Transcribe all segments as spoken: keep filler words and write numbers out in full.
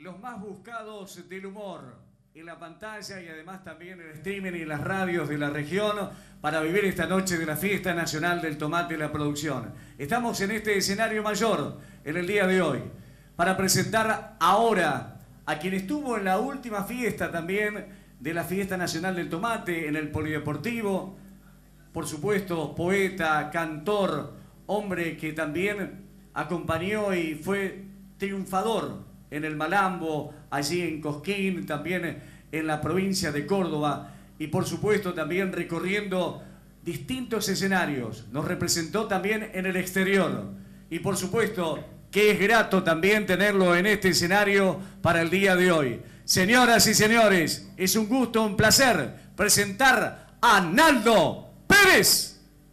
los más buscados del humor en la pantalla y además también en el streaming y en las radios de la región para vivir esta noche de la Fiesta Nacional del Tomate y la Producción. Estamos en este escenario mayor en el día de hoy para presentar ahora a quien estuvo en la última fiesta también de la Fiesta Nacional del Tomate en el Polideportivo. Por supuesto, poeta, cantor, hombre que también acompañó y fue triunfador en el Malambo, allí en Cosquín, también en la provincia de Córdoba y por supuesto también recorriendo distintos escenarios. Nos representó también en el exterior y por supuesto que es grato también tenerlo en este escenario para el día de hoy. Señoras y señores, es un gusto, un placer presentar a Naldo Pérez.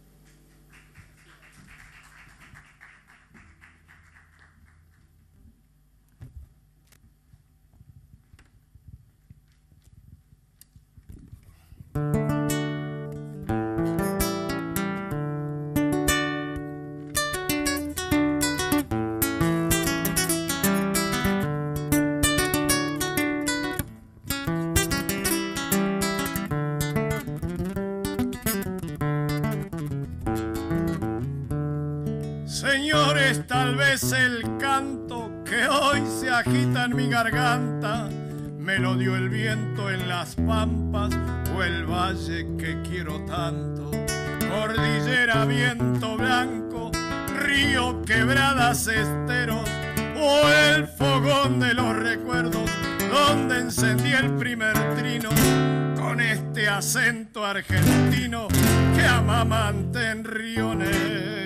Señores, tal vez el canto que hoy se agita en mi garganta me lo dio el viento en las pampas o el valle que quiero tanto. Cordillera, viento blanco, río, quebradas, esteros o el fogón de los recuerdos donde encendí el primer trino con este acento argentino que amamanta en Río Negro.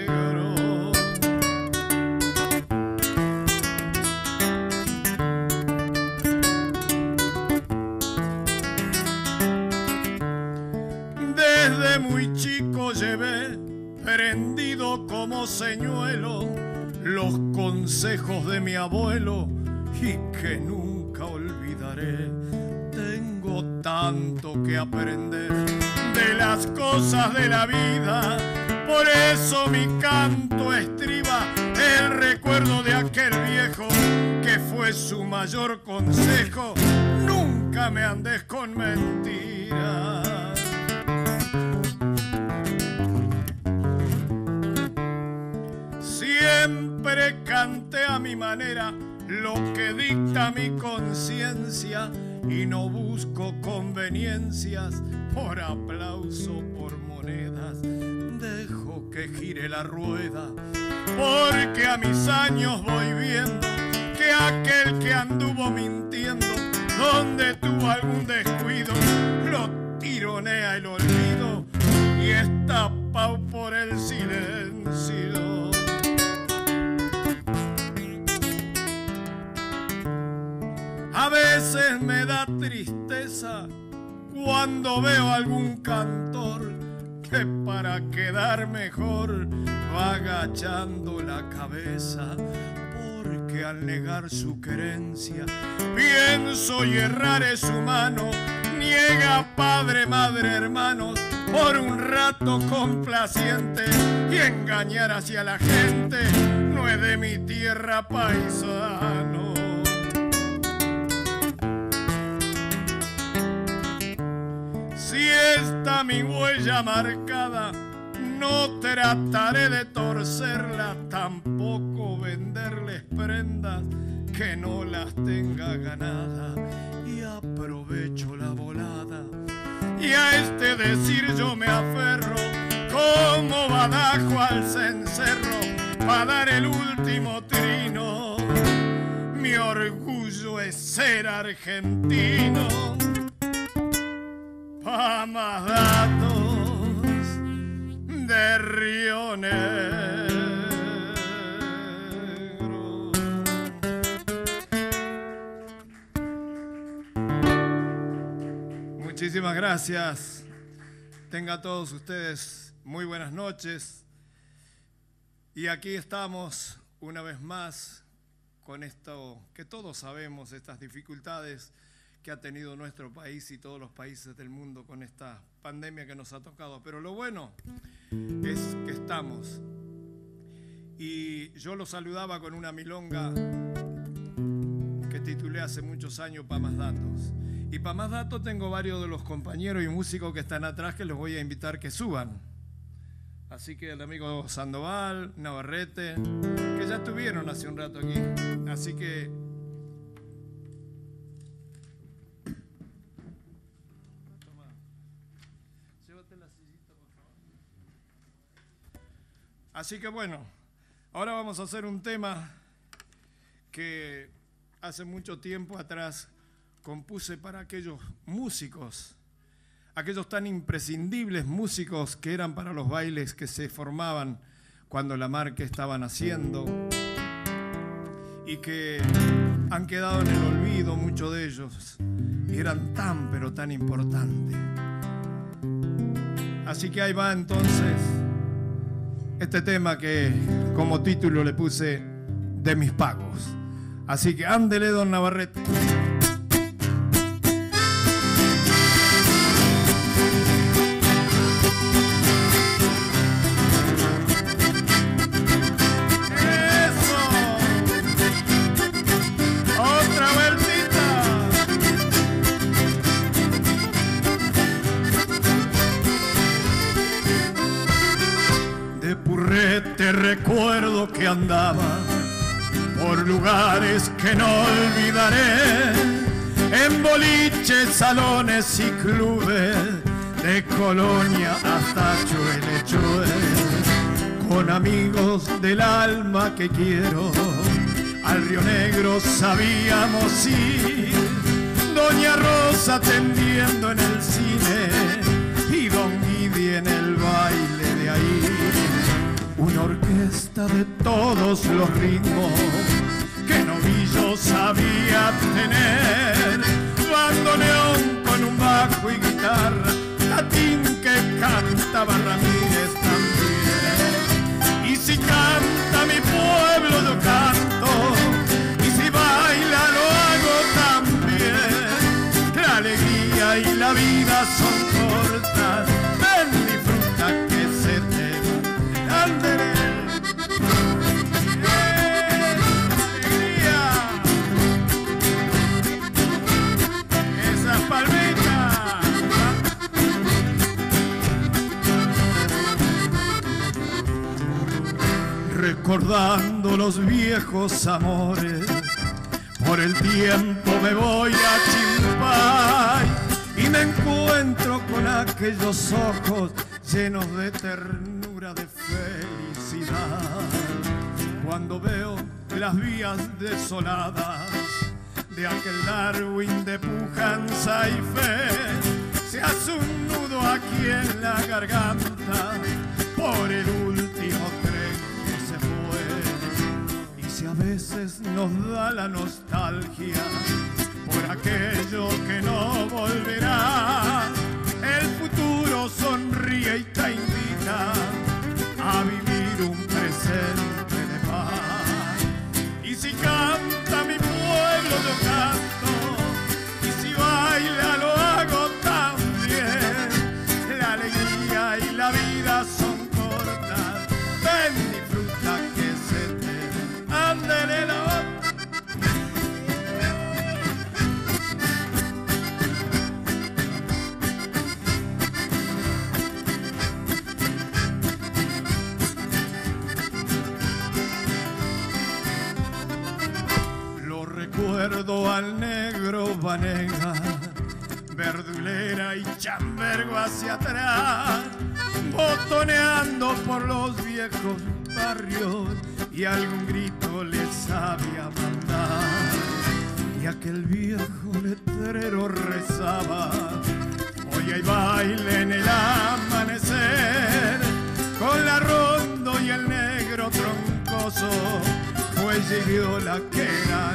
Desde muy chico llevé prendido como señuelo los consejos de mi abuelo y que nunca olvidaré. Tengo tanto que aprender de las cosas de la vida, por eso mi canto estriba el recuerdo de aquel viejo que fue su mayor consejo: nunca me andes con mentiras. Siempre canté a mi manera lo que dicta mi conciencia y no busco conveniencias por aplauso, por monedas. Dejo que gire la rueda porque a mis años voy viendo que aquel que anduvo mintiendo donde tuvo algún descuido lo tironea el olvido y está tapado por el silencio. A veces me da tristeza cuando veo algún cantor que para quedar mejor va agachando la cabeza, porque al negar su querencia, pienso y errar es humano, niega padre, madre, hermanos, por un rato complaciente, y engañar hacia la gente no es de mi tierra, paisano. Si está mi huella marcada, no trataré de torcerla, tampoco venderles prendas que no las tenga ganada, y aprovecho la volada y a este decir yo me aferro como badajo al cencerro para dar el último trino. Mi orgullo es ser argentino. Pa' más datos de Río Negro. Muchísimas gracias. Tengan todos ustedes muy buenas noches. Y aquí estamos una vez más con esto que todos sabemos, estas dificultades que ha tenido nuestro país y todos los países del mundo con esta pandemia que nos ha tocado. Pero lo bueno es que estamos. Y yo lo saludaba con una milonga que que titulé hace muchos años para más datos. Y para más datos tengo varios de los compañeros y músicos que están atrás que los voy a invitar que suban. Así que el amigo Sandoval, Navarrete, que ya estuvieron hace un rato aquí. Así que... Así que bueno, ahora vamos a hacer un tema que hace mucho tiempo atrás compuse para aquellos músicos, aquellos tan imprescindibles músicos que eran para los bailes que se formaban cuando la marca estaba naciendo y que han quedado en el olvido muchos de ellos y eran tan pero tan importantes. Así que ahí va entonces este tema que como título le puse De mis pagos. Así que ándele, don Navarrete. Te recuerdo que andaba por lugares que no olvidaré, en boliches, salones y clubes, de Colonia hasta Chuelechoe, con amigos del alma que quiero, al Río Negro sabíamos ir, Doña Rosa atendiendo en el cine y Don Guidi en el baile de ahí. Una orquesta de todos los ritmos que Novillo sabía tener, bandoneón con un bajo y guitarra, latín que cantaba Ramírez también. Y si canta mi pueblo yo canto, y si baila lo hago también. La alegría y la vida son cortas, ven disfruta que se te va. ¡Ándale! Recordando los viejos amores, por el tiempo me voy a Chimpay y me encuentro con aquellos ojos llenos de ternura, de felicidad. Cuando veo las vías desoladas de aquel Darwin de pujanza y fe, se hace un nudo aquí en la garganta por el último tren que se fue. Y si a veces nos da la nostalgia por aquello que no volverá, el futuro sonríe y te invita a vivir un presente de paz. Y si canta mi pueblo yo canto, y si baila lo hago también. La alegría y la vida son cortas, ven disfruta que se te ándele la otra. Recuerdo al negro Vanega, verdulera y chambergo hacia atrás, botoneando por los viejos barrios y algún grito le sabía mandar. Y aquel viejo letrero rezaba, hoy hay baile en el amanecer, con la rondo y el negro troncoso, pues llegó la que era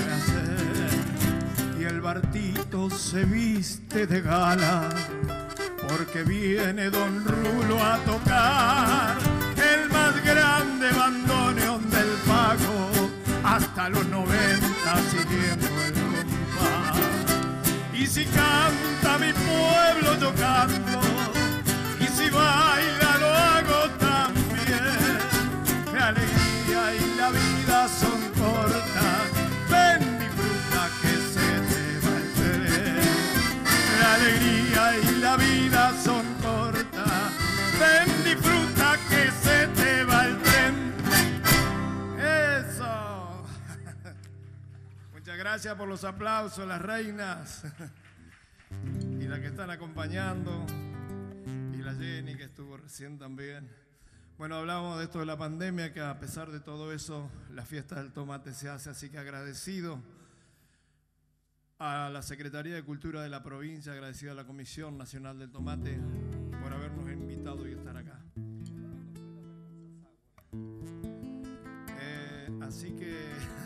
y el Bartito se viste de gala porque viene Don Rulo a tocar el más grande bandoneón del pago hasta los noventa siguiendo el compás. Y si canta mi pueblo yo canto, y si baila lo hago también. La alegría y la vida son cortas, ven disfruta Muchas gracias por los aplausos, las reinas y las que están acompañando, y la Jenny que estuvo recién también. Bueno, hablábamos de esto de la pandemia, que a pesar de todo eso, la fiesta del tomate se hace, así que agradecido a la Secretaría de Cultura de la provincia, agradecido a la Comisión Nacional del Tomate por habernos invitado y estar acá. Eh, así que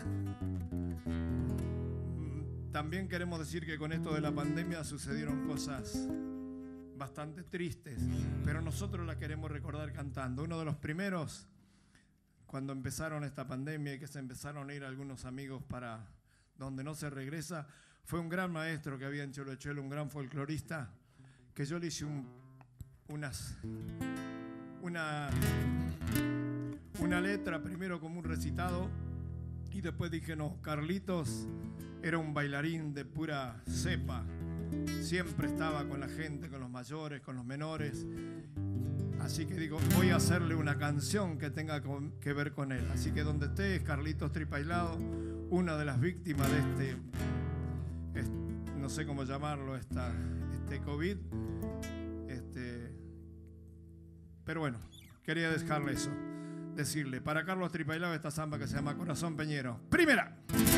también queremos decir que con esto de la pandemia sucedieron cosas bastante tristes, pero nosotros las queremos recordar cantando. Uno de los primeros, cuando empezaron esta pandemia y que se empezaron a ir algunos amigos para donde no se regresa, fue un gran maestro que había en Cholochuelo, un gran folclorista, que yo le hice un, unas, una, una letra primero como un recitado, y después dije, no, Carlitos era un bailarín de pura cepa, siempre estaba con la gente, con los mayores, con los menores, así que digo, voy a hacerle una canción que tenga que ver con él. Así que donde estés, Carlitos Tripailado, una de las víctimas de este, este no sé cómo llamarlo, esta, este COVID, este, pero bueno, quería dejarle eso, decirle, para Carlos Tripailado esta samba que se llama Corazón Peñero. Primera.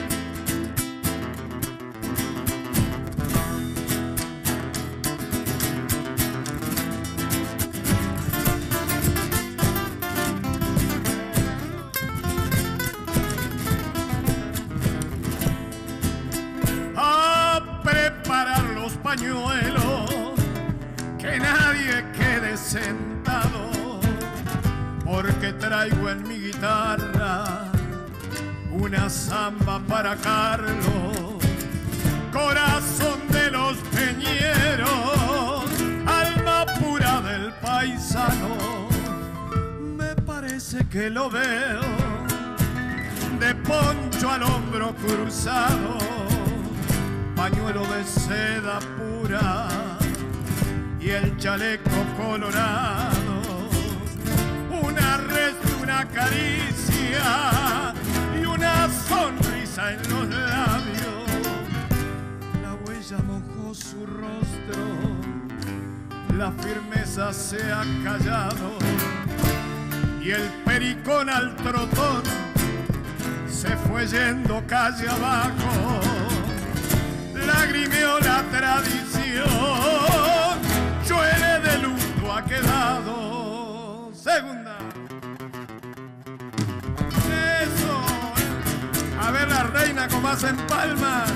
Que nadie quede sentado, porque traigo en mi guitarra una samba para Carlos, corazón de los peñeros, alma pura del paisano. Me parece que lo veo de poncho al hombro cruzado, pañuelo de seda pura y el chaleco colorado, una resta, una caricia y una sonrisa en los labios. La huella mojó su rostro, la firmeza se ha callado, y el pericón al trotón se fue yendo calle abajo. Lagrimeó la tradición, llueve de luto ha quedado. Segunda. Eso. A ver la reina como hacen palmas.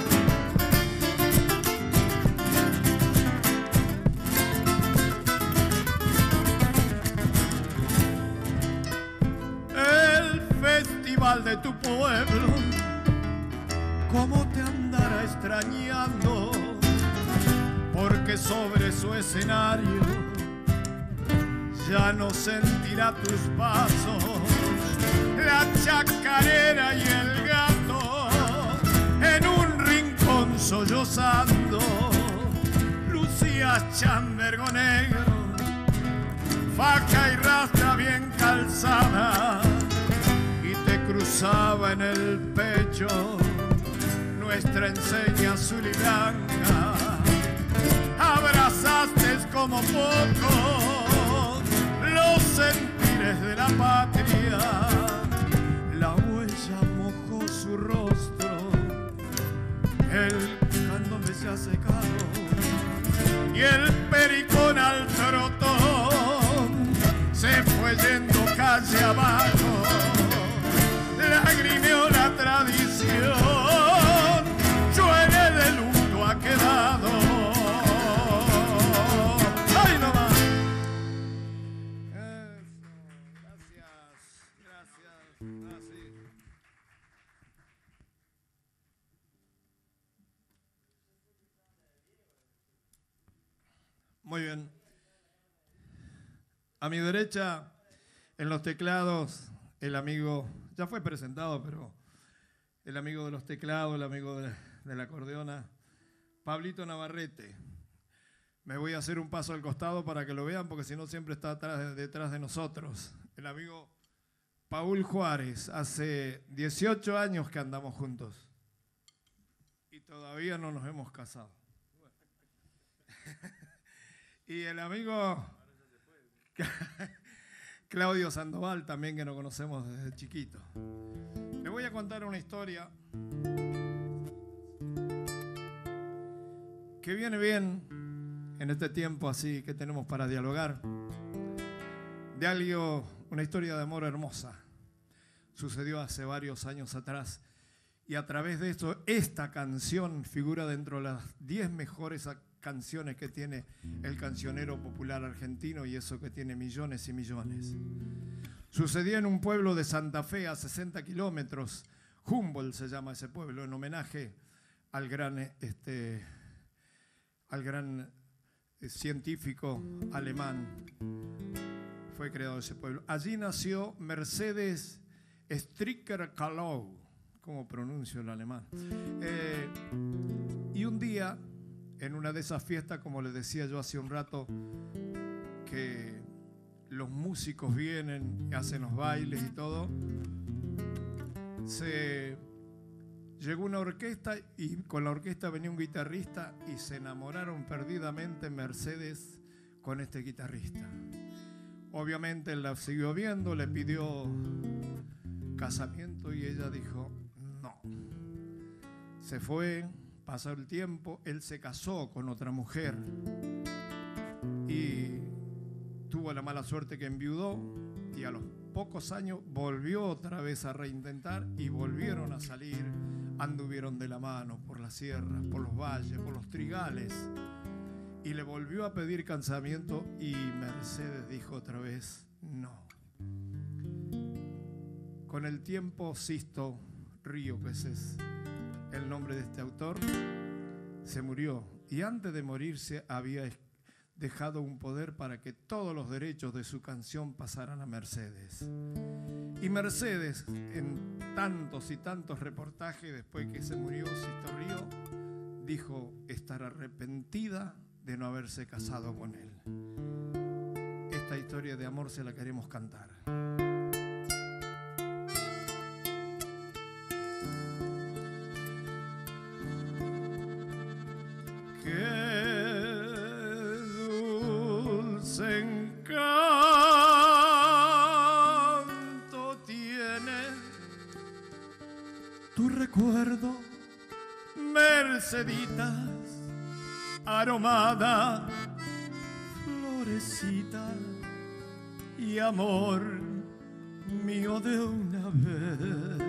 El festival de tu pueblo, ¿cómo te andará extrañando? Porque sobre su escenario ya no sentirá tus pasos. La chacarera y el gato en un rincón sollozando. Lucías chambergo negro, faja y rastra bien calzada, y te cruzaba en el pecho nuestra enseña azul y blanca. Abrazaste como poco los sentires de la patria. La huella mojó su rostro, el candombe se ha secado, y el pericón al trotón se fue yendo calle abajo. Lagrimeó la tradición, llueve de luto ha quedado. ¡Ay, no más! Eso, gracias, gracias. Así. Muy bien. A mi derecha, en los teclados, el amigo, ya fue presentado, pero el amigo de los teclados, el amigo de, de la acordeona, Pablito Navarrete. Me voy a hacer un paso al costado para que lo vean, porque si no siempre está atrás, detrás de nosotros. El amigo Paul Juárez, hace dieciocho años que andamos juntos. todavía no nos hemos casado. Y el amigo Claudio Sandoval, también, que nos conocemos desde chiquito. Le voy a contar una historia que viene bien en este tiempo así que tenemos para dialogar, de algo, una historia de amor hermosa. Sucedió hace varios años atrás y a través de esto esta canción figura dentro de las diez mejores canciones que tiene el cancionero popular argentino, y eso que tiene millones y millones. Sucedió en un pueblo de Santa Fe a sesenta kilómetros, Humboldt se llama ese pueblo, en homenaje al gran, este, al gran científico alemán. Fue creado ese pueblo. Allí nació Mercedes Stricker-Kahlau, ¿cómo pronuncio el alemán? Eh, y un día, en una de esas fiestas, como les decía yo hace un rato, que los músicos vienen y hacen los bailes y todo, se llegó una orquesta y con la orquesta venía un guitarrista y se enamoraron perdidamente Mercedes con este guitarrista. Obviamente él la siguió viendo, le pidió casamiento y ella dijo no. Se fue, pasó el tiempo, él se casó con otra mujer y tuvo la mala suerte que enviudó, y a los pocos años volvió otra vez a reintentar y volvieron a salir, anduvieron de la mano por las sierras, por los valles, por los trigales, y le volvió a pedir casamiento y Mercedes dijo otra vez no. Con el tiempo, Sisto Río, que ese es el nombre de este autor, se murió, y antes de morirse había dejado un poder para que todos los derechos de su canción pasaran a Mercedes. Y Mercedes, en tantos y tantos reportajes después que se murió Sisto Río, dijo estar arrepentida de no haberse casado con él. Esta historia de amor se la queremos cantar. Recuerdo, Merceditas, aromada, florecita y amor mío de una vez.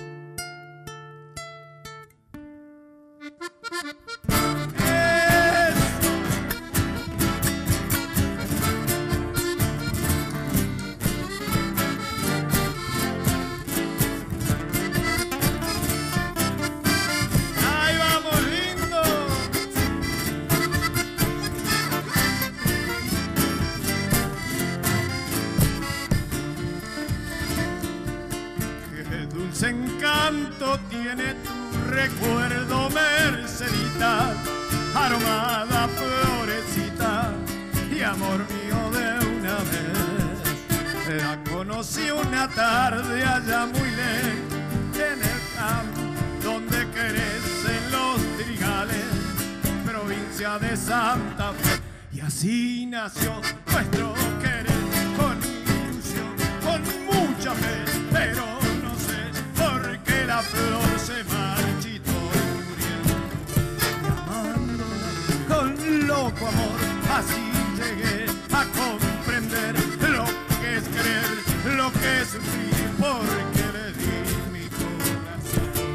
Encanto tiene tu recuerdo, Mercedita, aromada florecita y amor mío de una vez. La conocí una tarde allá muy lejos en el campo donde crecen los trigales, provincia de Santa Fe, y así nació nuestro querer, con ilusión, con mucha fe, pero la flor se marchitó muriendo, amándola con loco amor. Así llegué a comprender lo que es creer, lo que es sufrir, porque le di mi corazón.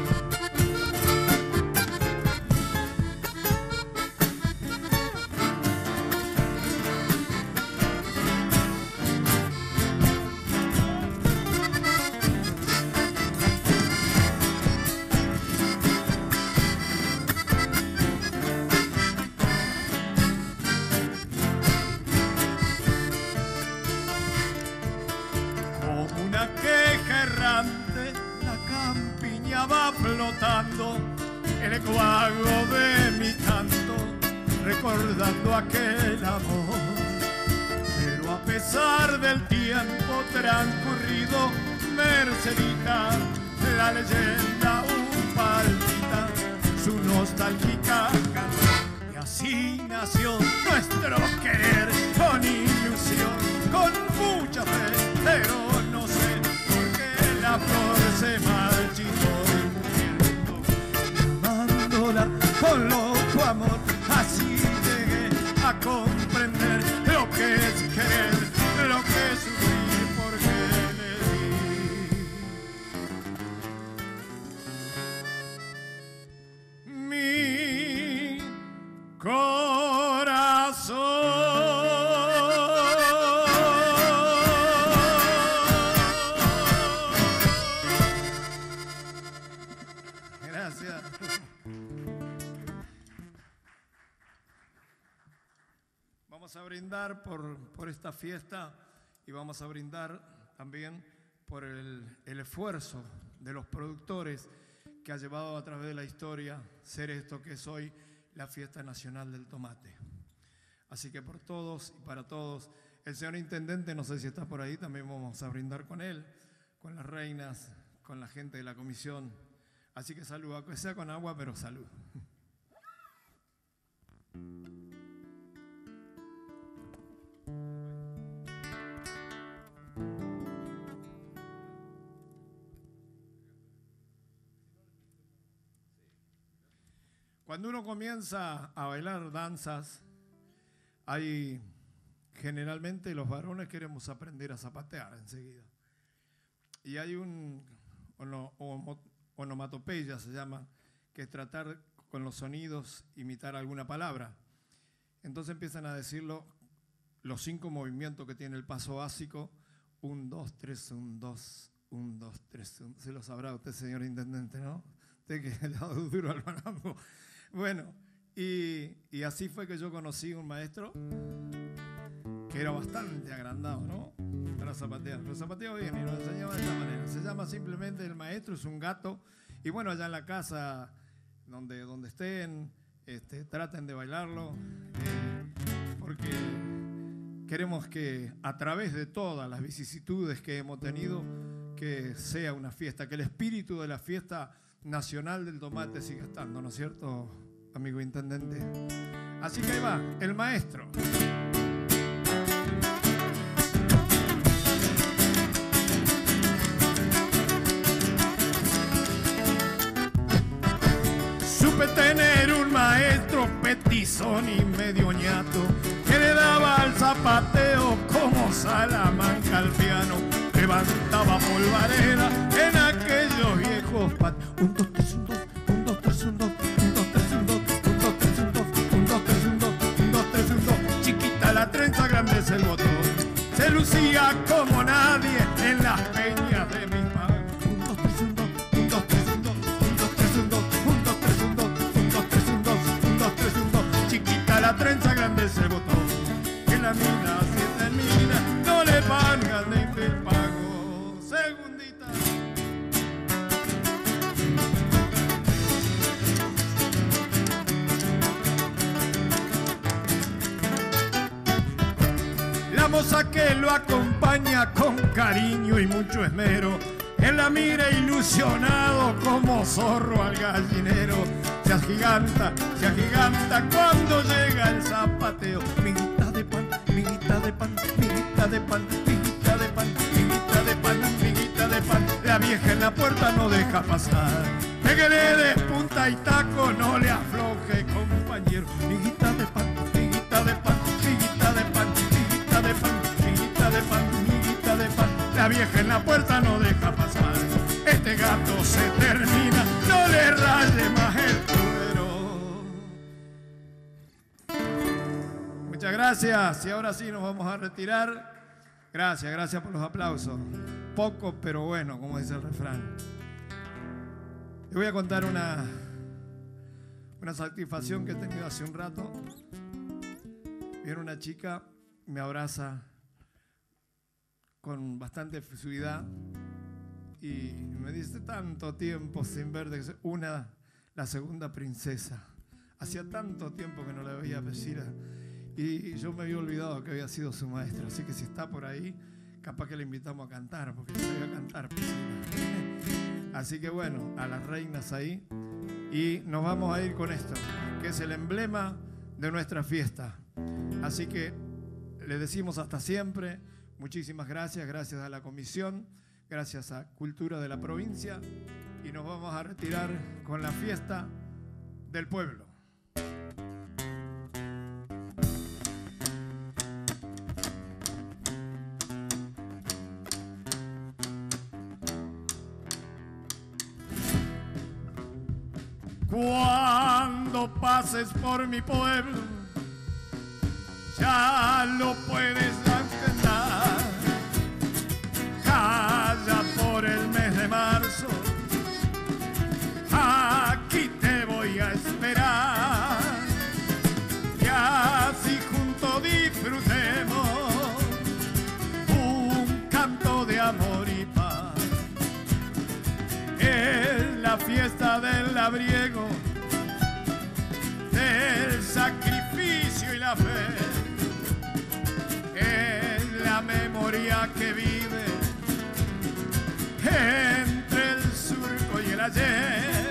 Va flotando el ecuago de mi canto, recordando aquel amor. Pero a pesar del tiempo transcurrido, Mercedita, la leyenda un palpita, su nostalgia nació nuestro querer, con ilusión, con mucha fe, pero no sé por qué la flor se marchitó y muriendo, amándola con loco amor, así llegué a comprender lo que es querer, lo que es sufrir porque le di mi corazón. Gracias. Vamos a brindar por, por esta fiesta y vamos a brindar también por el, el esfuerzo de los productores que ha llevado a través de la historia ser esto que es hoy la Fiesta Nacional del Tomate. Así que por todos y para todos, el señor Intendente, no sé si está por ahí, también vamos a brindar con él, con las reinas, con la gente de la comisión. Así que salud, aunque sea con agua, pero salud. Cuando uno comienza a bailar danzas, hay generalmente los varones queremos aprender a zapatear enseguida. Y hay un ono, onomatopeya, se llama, que es tratar con los sonidos, imitar alguna palabra. Entonces empiezan a decirlo los cinco movimientos que tiene el paso básico. Un, dos, tres, un, dos, un, dos, tres, un. Se lo sabrá usted, señor Intendente, ¿no? Usted que le ha dado duro al marambo. Bueno, y, y así fue que yo conocí un maestro que era bastante agrandado, ¿no? Para zapatear. Pero zapateaba bien y nos enseñaba de esta manera. Se llama simplemente el maestro, es un gato. Y bueno, allá en la casa donde, donde estén, este, traten de bailarlo. Eh, porque queremos que a través de todas las vicisitudes que hemos tenido, que sea una fiesta, que el espíritu de la fiesta nacional del tomate sigue estando, ¿no es cierto, amigo Intendente? Así que ahí va, el maestro. Supe tener un maestro petizón y medio ñato que le daba al zapateo como Salamanca al piano. Levantaba polvareda en aquellos viejos patios. Un, dos, tres, un, dos, un, dos, tres, un, dos, un, dos, tres, un, dos, un, dos, tres, un, dos, un, dos, tres, un, dos, un, dos, tres, un, dos. Chiquita la trenza, grande es el botón. Se lucía como nadie en las peñas de mi padre. Un, dos, tres, un, dos, un, dos, tres, un, dos, un, dos, tres, un, dos, un, dos, tres, un, dos, un, dos, tres, un, dos, un, dos, tres, un, dos. Chiquita la trenza, grande es el botón. Que la mina se termina, no le pagan de pago. Segundita. La moza que lo acompaña con cariño y mucho esmero, él la mira ilusionado como zorro al gallinero. Se agiganta, se agiganta cuando llega el zapateo. Miguita de pan, miguita de pan, miguita de pan, miguita de pan, miguita de pan, miguita de pan. La vieja en la puerta no deja pasar. Pégale de punta y taco, no le afloje, compañero. Miguita de pan, miguita de pan, miguita de pan, miguita de pan, miguita de pan, miguita de pan. La vieja en la puerta no deja pasar. Este gato se termina, no le raye más el cuero. Muchas gracias y ahora sí nos vamos a retirar. Gracias, gracias por los aplausos. Poco pero bueno, como dice el refrán. Les voy a contar una, una satisfacción que he tenido hace un rato. Viene una chica, me abraza con bastante efusividad y me dice: tanto tiempo sin verte, una, la segunda princesa. Hacía tanto tiempo que no la veía decir y yo me había olvidado que había sido su maestra. Así que si está por ahí, capaz que le invitamos a cantar, porque yo sabía cantar. Así que bueno, a las reinas ahí. Y nos vamos a ir con esto, que es el emblema de nuestra fiesta. Así que le decimos hasta siempre. Muchísimas gracias, gracias a la comisión, gracias a Cultura de la provincia, y nos vamos a retirar con la fiesta del pueblo. Cuando pases por mi pueblo, ya lo puedes entender. Calla por el mes de marzo, aquí te voy a esperar. Y así juntos disfrutemos un canto de amor y paz. Es la fiesta del labriego, del sacrificio y la fe. Es la memoria que vive entre el surco y el ayer.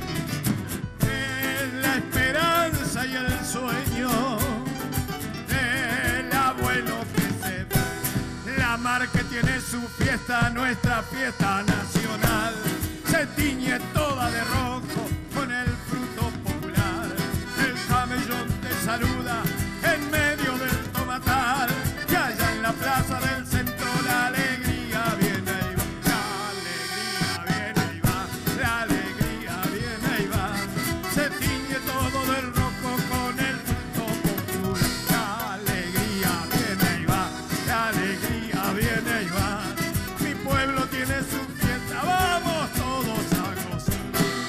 Es la esperanza y el sueño del abuelo que se fue. La mar que tiene su fiesta, nuestra fiesta nacional, se tiñe toda de rojo con el fruto popular. El camellón te saluda en medio del tomatal, y allá en la plaza del centro la alegría viene y va. La alegría viene y va, la alegría viene y va. Se tiñe todo de rojo con el fruto popular. La alegría viene y va, la alegría viene y va. Mi pueblo tiene su fiesta, vamos todos a gozar.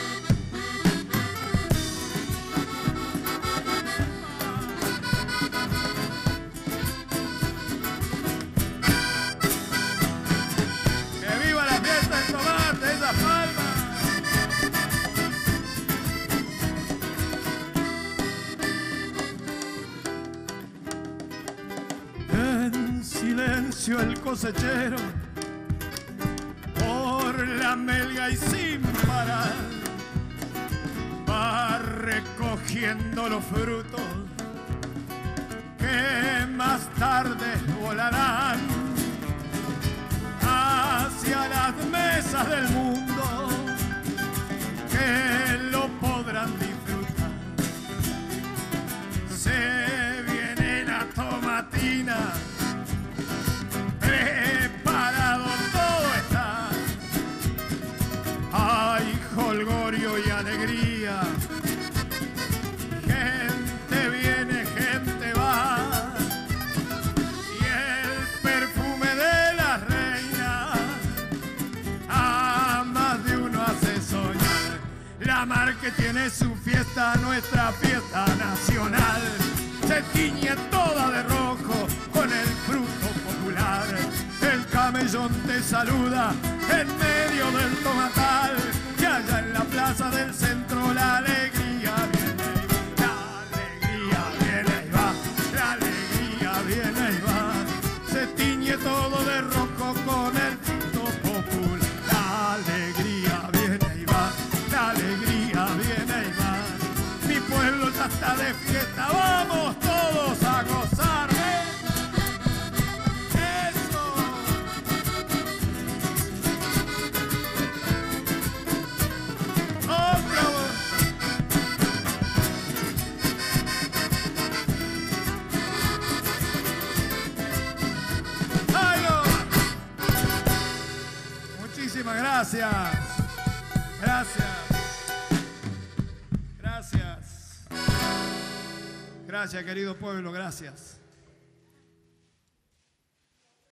¡Que viva la fiesta del tomate, esa palma! En silencio el cosechero, por la melga y sin parar, va recogiendo los frutos que más tarde volarán hacia las mesas del mundo, que lo podrán disfrutar. Se viene la tomatina, preparado todo está. Hay jolgorio y alegría, gente viene, gente va, y el perfume de la reina a más de uno hace soñar. La mar que tiene su fiesta, nuestra fiesta nacional, se tiñe toda de rojo con el fruto popular. El camellón te saluda en medio del tomatal, y allá en la plaza del centro la alegría viene y va. La alegría viene y va, la alegría viene y va. Se tiñe todo de rojo con el fruto popular. La alegría viene y va, la alegría viene y va. Mi pueblo ya está de fiesta, vamos todos a gozar. Muchísimas gracias. Gracias. Gracias. Gracias, querido pueblo, gracias.